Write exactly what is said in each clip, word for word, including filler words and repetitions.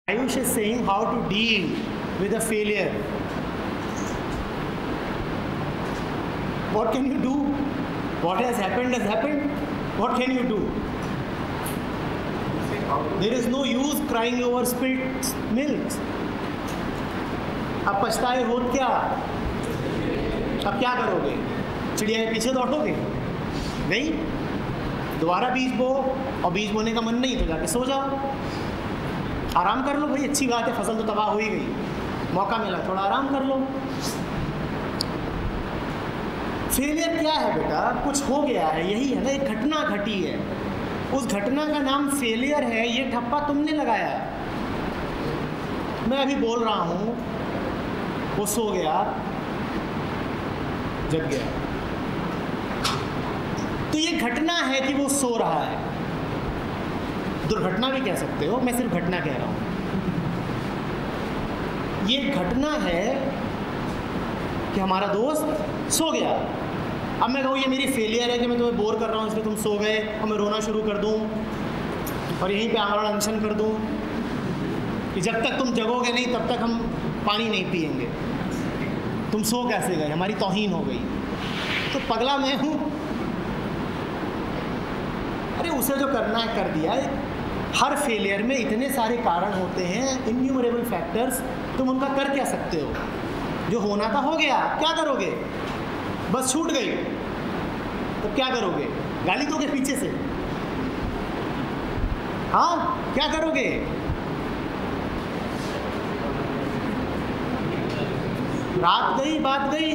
Ayush is saying how to deal with a failure. What can you do? What has happened has happened. What can you do? There is no use crying over spilt milk. अब पछताए हो क्या? अब क्या करोगे? चिड़िया के पीछे दौड़ोगे? नहीं, दोबारा बीज बो, और बीज बोने का मन नहीं तो जाके सो जाओ, आराम कर लो। भाई अच्छी बात है, फसल तो तबाह हो ही गई, मौका मिला थोड़ा आराम कर लो। फेलियर क्या है बेटा? कुछ हो गया है, यही है ना, एक घटना घटी है, उस घटना का नाम फेलियर है। ये ठप्पा तुमने लगाया। मैं अभी बोल रहा हूँ, वो सो गया, जग गया, तो ये घटना है कि वो सो रहा है। दुर्घटना भी कह सकते हो, मैं सिर्फ घटना कह रहा हूँ। ये घटना है कि हमारा दोस्त सो गया। अब मैं कहूँ ये मेरी फेलियर है कि मैं तुम्हें बोर कर रहा हूँ इसलिए तुम सो गए, और मैं रोना शुरू कर दूँ और यहीं पे आमरण अनशन कर दूँ कि जब तक तुम जगोगे नहीं तब तक हम पानी नहीं पिएंगे। तुम सो कैसे गए? हमारी तौहीन हो गई। तो पगला मैं हूँ? अरे उसे जो करना है कर दिया। हर फेलियर में इतने सारे कारण होते हैं, इन्यूमरेबल फैक्टर्स, तुम उनका कर क्या सकते हो? जो होना था हो गया, क्या करोगे? बस छूट गई तो क्या करोगे? गाली दोगे पीछे से? हाँ, क्या करोगे? रात गई, बात गई।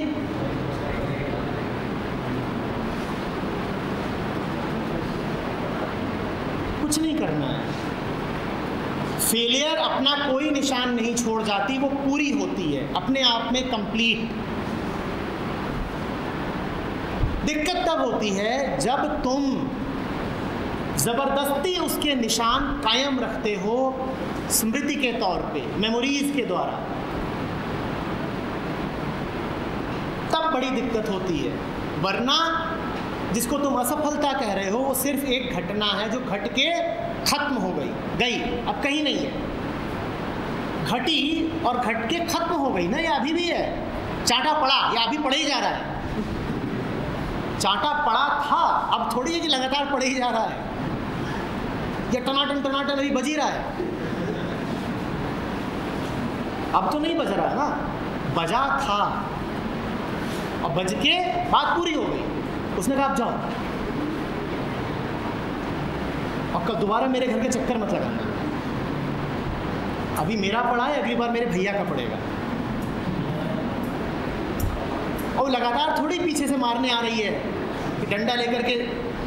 कुछ नहीं करना है। फेलियर अपना कोई निशान नहीं छोड़ जाती, वो पूरी होती है अपने आप में, कंप्लीट। दिक्कत तब होती है जब तुम जबरदस्ती उसके निशान कायम रखते हो स्मृति के तौर पे, मेमोरीज के द्वारा, तब बड़ी दिक्कत होती है। वरना जिसको तुम असफलता कह रहे हो वो सिर्फ एक घटना है जो घट के खत्म हो गई, गई, अब कहीं नहीं है। घटी और घट के खत्म हो गई ना, ये अभी भी है। चाटा पड़ा, या अभी पड़े ही जा रहा है। चाटा पड़ा था, अब थोड़ी है कि लगातार पड़े ही जा रहा है, या टनाटन टनाटन अभी बज ही रहा है। अब तो नहीं बज रहा है ना, बजा था और बज के बात पूरी हो गई। उसने कहा आप जाओ, और कब दोबारा मेरे घर के चक्कर मत लगाना। अभी मेरा पड़ा है, अगली बार मेरे भैया का पड़ेगा। और लगातार थोड़ी पीछे से मारने आ रही है कि डंडा लेकर के।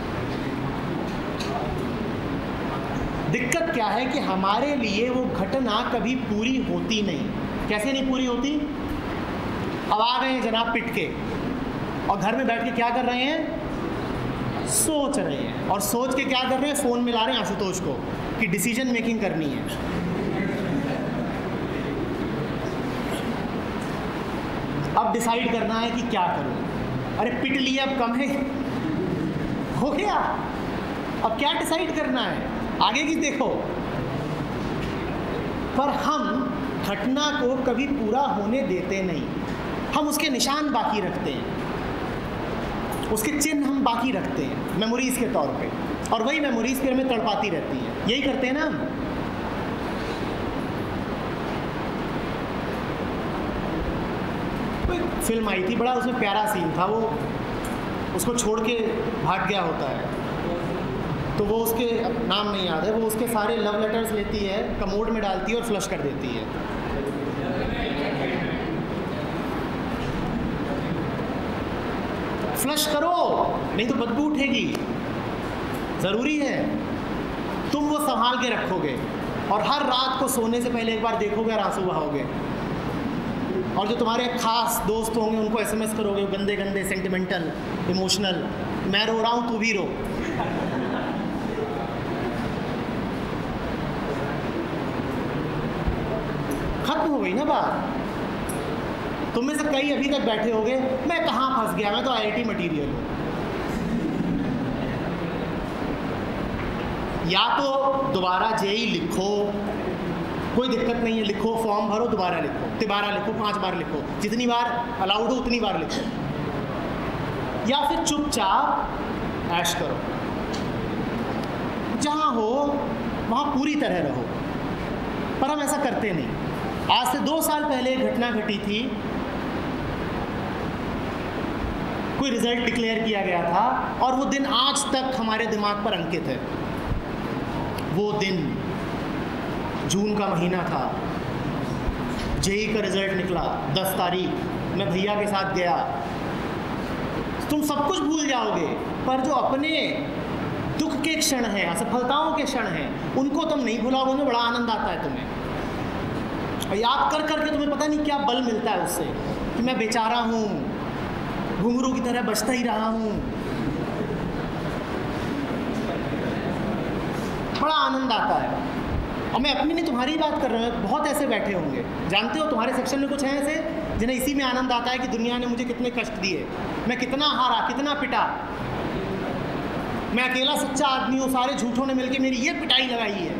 दिक्कत क्या है कि हमारे लिए वो घटना कभी पूरी होती नहीं। कैसे नहीं पूरी होती? अब आ गए जनाब पिट के, और घर में बैठ के क्या कर रहे हैं? सोच रहे हैं। और सोच के क्या कर रहे हैं? फ़ोन मिला रहे हैं आशुतोष को कि डिसीजन मेकिंग करनी है। अब डिसाइड करना है कि क्या करूं। अरे पिट लिया, अब कम है, हो गया, अब क्या डिसाइड करना है? आगे की देखो। पर हम घटना को कभी पूरा होने देते नहीं, हम उसके निशान बाकी रखते हैं, उसके चिन्ह हम बाकी रखते हैं मेमोरीज के तौर पे, और वही मेमोरीज फिर हमें तड़पाती रहती हैं। यही करते हैं ना हम। कोई फिल्म आई थी, बड़ा उसमें प्यारा सीन था, वो उसको छोड़ के भाग गया होता है, तो वो उसके, नाम नहीं याद है, वो उसके सारे लव लेटर्स लेती है, कमोड में डालती है और फ्लश कर देती है। फ्लश करो, नहीं तो बदबू उठेगी। ज़रूरी है। तुम वो संभाल के रखोगे, और हर रात को सोने से पहले एक बार देखोगे और आंसू बहाओगे। और जो तुम्हारे खास दोस्त होंगे उनको एसएमएस करोगे, गंदे गंदे सेंटिमेंटल, इमोशनल, मैं रो रहा हूँ तू भी रो। खत्म हो गई ना बात। तुम में से कई अभी तक बैठे होगे, मैं कहाँ फंस गया, मैं तो आईआईटी मटेरियल हूँ। या तो दोबारा जेई लिखो, कोई दिक्कत नहीं है, लिखो, फॉर्म भरो, दोबारा लिखो, तिबारा लिखो, पांच बार लिखो, जितनी बार अलाउड हो उतनी बार लिखो, या फिर चुपचाप ऐश करो, जहाँ हो वहाँ पूरी तरह रहो। पर हम ऐसा करते नहीं। आज से दो साल पहले एक घटना घटी थी, कोई रिजल्ट डिक्लेयर किया गया था और वो दिन आज तक हमारे दिमाग पर अंकित है। वो दिन जून का महीना था, जेई का रिजल्ट निकला दस तारीख, मैं भैया के साथ गया। तुम सब कुछ भूल जाओगे, पर जो अपने दुख के क्षण हैं, असफलताओं के क्षण हैं, उनको तुम नहीं भुलाओगे, उनमें बड़ा आनंद आता है तुम्हें। और याद कर करके तुम्हें पता नहीं क्या बल मिलता है उससे, कि मैं बेचारा हूँ, घुंघरू की तरह बचता ही रहा हूँ। बड़ा आनंद आता है। और मैं अपनी नहीं तुम्हारी बात कर रहा हूँ, बहुत ऐसे बैठे होंगे, जानते हो तुम्हारे सेक्शन में कुछ हैं ऐसे जिन्हें इसी में आनंद आता है कि दुनिया ने मुझे कितने कष्ट दिए, मैं कितना हारा, कितना पिटा, मैं अकेला सच्चा आदमी हूँ, सारे झूठों ने मिलकर मेरी ये पिटाई लगाई है।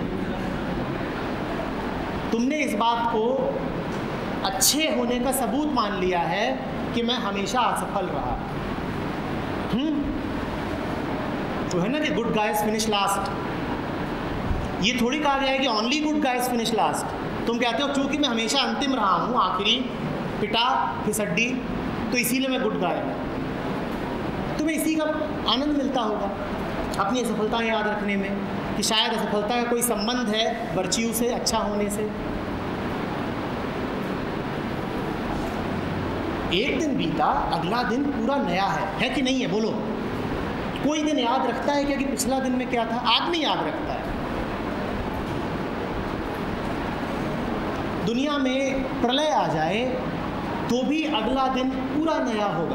तुमने इस बात को अच्छे होने का सबूत मान लिया है कि मैं हमेशा असफल रहा। हम्म तो है ना कि गुड गाइज फिनिश लास्ट। ये थोड़ी कहा गया है कि only good guys finish last. तुम कहते हो चूंकि मैं हमेशा अंतिम रहा हूँ, आखिरी, पिटा फिसड्डी, तो इसीलिए मैं गुड गाय हूँ। तुम्हें इसी का आनंद मिलता होगा अपनी असफलताएं याद रखने में, कि शायद असफलता का कोई संबंध है वर्च्यू से, अच्छा होने से। एक दिन बीता, अगला दिन पूरा नया है, है कि नहीं है? बोलो, कोई दिन याद रखता है क्या कि पिछला दिन में क्या था? आदमी याद रखता है। दुनिया में प्रलय आ जाए तो भी अगला दिन पूरा नया होगा।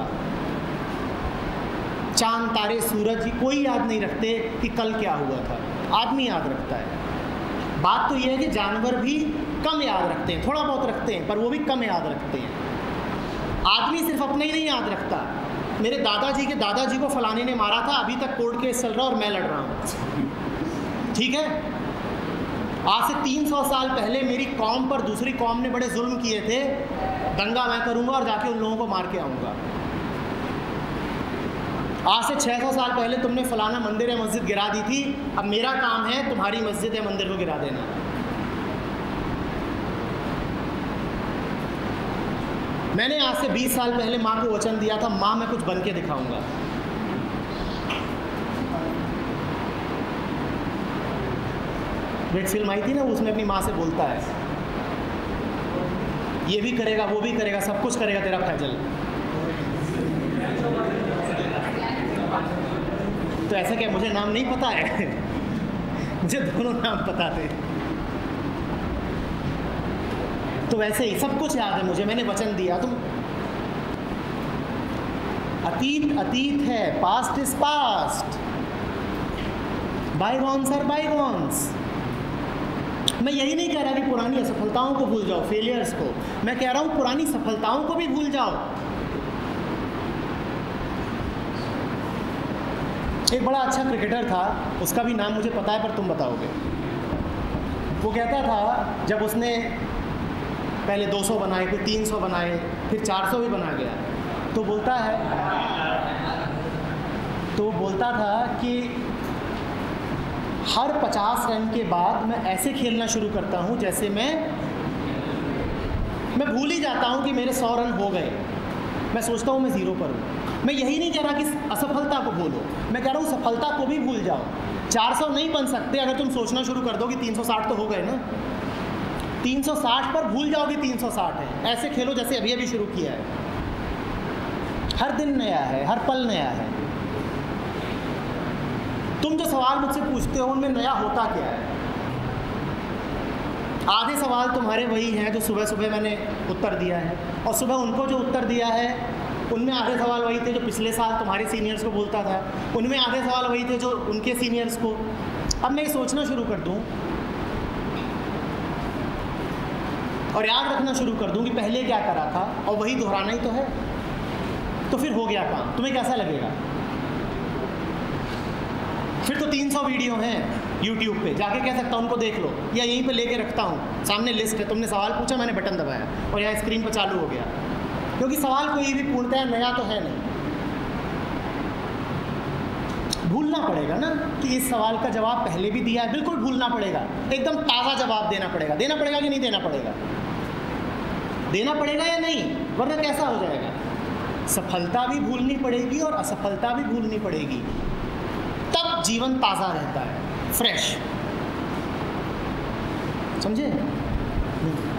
चांद तारे सूरज कोई याद नहीं रखते कि कल क्या हुआ था, आदमी याद रखता है। बात तो यह है कि जानवर भी कम याद रखते हैं, थोड़ा बहुत रखते हैं, पर वो भी कम याद रखते हैं। आदमी सिर्फ अपने ही नहीं याद रखता। मेरे दादाजी के दादाजी को फलाने ने मारा था, अभी तक कोर्ट केस चल रहा है और मैं लड़ रहा हूँ, ठीक है। आज से तीन सौ साल पहले मेरी कौम पर दूसरी कौम ने बड़े जुल्म किए थे, दंगा मैं करूँगा और जाके उन लोगों को मार के आऊँगा। आज से छह सौ साल पहले तुमने फलाना मंदिर या मस्जिद गिरा दी थी, अब मेरा काम है तुम्हारी मस्जिद या मंदिर को गिरा देना। मैंने आज से बीस साल पहले माँ को वचन दिया था, माँ मैं कुछ बन के दिखाऊंगा। एक फिल्म आई थी ना, उसमें अपनी माँ से बोलता है, ये भी करेगा, वो भी करेगा, सब कुछ करेगा तेरा फैजल। तो ऐसा क्या मुझे नाम नहीं पता है? मुझे दोनों नाम पता थे। तो वैसे ही सब कुछ याद है मुझे, मैंने वचन दिया। तुम अतीत अतीत है, past is past, bygones are bygones. मैं यही नहीं कह रहा कि पुरानी असफलताओं को भूल जाओ, फेलियर्स को। मैं कह रहा हूं पुरानी सफलताओं को भी भूल जाओ। एक बड़ा अच्छा क्रिकेटर था, उसका भी नाम मुझे पता है पर तुम बताओगे। वो कहता था, जब उसने पहले दो सौ बनाए, फिर तीन सौ बनाए, फिर चार सौ भी बना गया, तो बोलता है तो बोलता था कि हर पचास रन के बाद मैं ऐसे खेलना शुरू करता हूँ जैसे मैं मैं भूल ही जाता हूँ कि मेरे सौ रन हो गए। मैं सोचता हूँ मैं ज़ीरो पर हूँ। मैं यही नहीं कह रहा कि असफलता को भूलो, मैं कह रहा हूँ सफलता को भी भूल जाओ। चार सौ नहीं बन सकते अगर तुम सोचना शुरू कर दो कि तीन सौ साठ तो हो गए ना। तीन सौ साठ पर भूल जाओगे तीन सौ साठ है। ऐसे खेलो जैसे अभी अभी शुरू किया है। हर दिन नया है, हर पल नया है। तुम जो सवाल मुझसे पूछते हो उनमें नया होता क्या है? आधे सवाल तुम्हारे वही हैं जो सुबह सुबह मैंने उत्तर दिया है, और सुबह उनको जो उत्तर दिया है उनमें आधे सवाल वही थे जो पिछले साल तुम्हारे सीनियर्स को बोलता था, उनमें आधे सवाल वही थे जो उनके सीनियर्स को। अब मैं ये सोचना शुरू कर दूं और याद रखना शुरू कर दूं कि पहले क्या करा था और वही दोहराना ही तो है, तो फिर हो गया काम। तुम्हें कैसा लगेगा? फिर तो तीन सौ वीडियो हैं, यूट्यूब पे जाके कह सकता हूँ उनको देख लो, या यहीं पे लेके रखता हूँ, सामने लिस्ट है, तुमने सवाल पूछा, मैंने बटन दबाया और यहाँ स्क्रीन पर चालू हो गया। क्योंकि सवाल कोई भी पूछता है नया तो है नहीं, भूलना पड़ेगा ना कि इस सवाल का जवाब पहले भी दिया है, बिल्कुल भूलना पड़ेगा, एकदम ताज़ा जवाब देना पड़ेगा। देना पड़ेगा कि नहीं देना पड़ेगा? देना पड़ेगा या नहीं, वरना कैसा हो जाएगा? सफलता भी भूलनी पड़ेगी और असफलता भी भूलनी पड़ेगी, तब जीवन ताज़ा रहता है, फ्रेश। समझे?